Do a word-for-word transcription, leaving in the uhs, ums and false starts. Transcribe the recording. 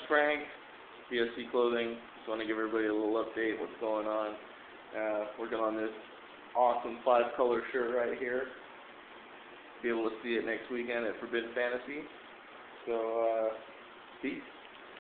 Frank, B S C Clothing. Just want to give everybody a little update what's going on. Uh, working on this awesome five-color shirt right here. Be able to see it next weekend at Forbidden Fantasy. So, uh, peace.